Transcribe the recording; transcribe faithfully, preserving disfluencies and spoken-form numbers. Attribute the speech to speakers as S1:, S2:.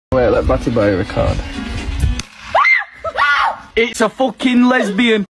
S1: Wait, let Batty buy a card.
S2: It's a fucking lesbian.